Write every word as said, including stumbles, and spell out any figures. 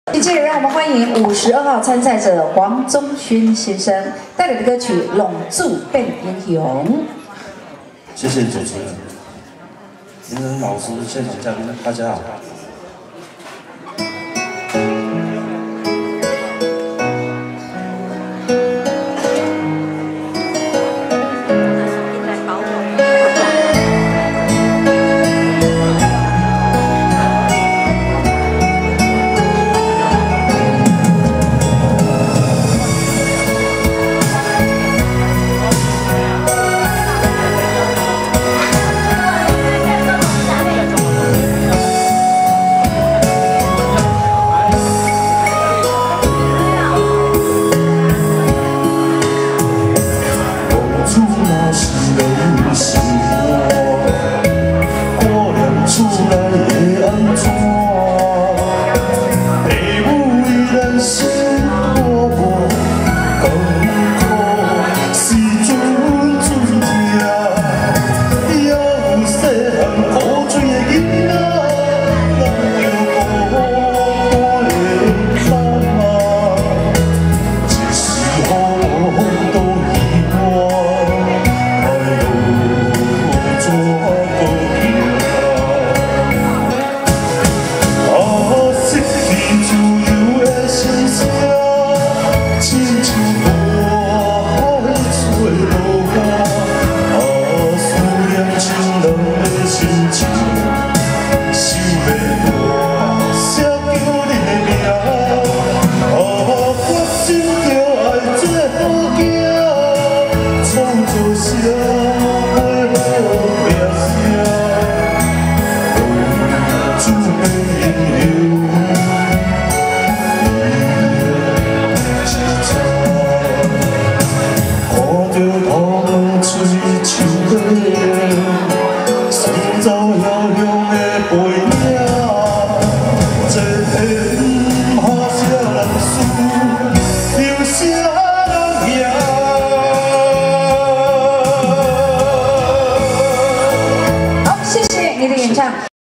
接着，让我们欢迎五十二号参赛者黄宗勋先生带来的歌曲《龙柱变英雄》。 谢谢主持人、评审老师、现场嘉宾，大家好。 好，谢谢你的演唱。